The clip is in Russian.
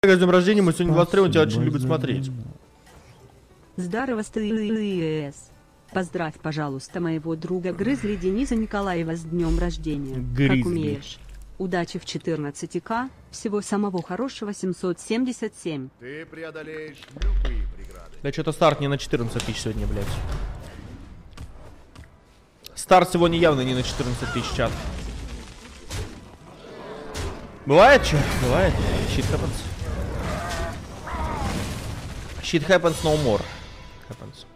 С днем рождения, мы сегодня 23, он тебя очень любит смотреть. Здорово, СТС. Поздравь, пожалуйста, моего друга Грызли Дениса Николаева с днем рождения. Гризли. Как умеешь. Удачи в 14К. Всего самого хорошего, 777. Ты преодолеешь любые преграды. Да что-то старт не на 14 тысяч сегодня, блядь. Старт сегодня явно не на 14 тысяч, чат. Бывает что? Бывает. Shit happens. Shit happens no more. Happens.